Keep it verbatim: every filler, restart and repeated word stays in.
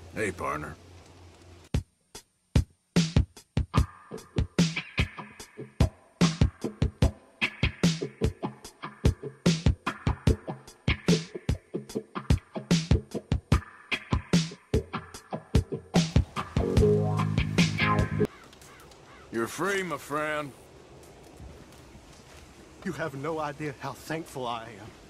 Hey, partner. You're free, my friend. You have no idea how thankful I am.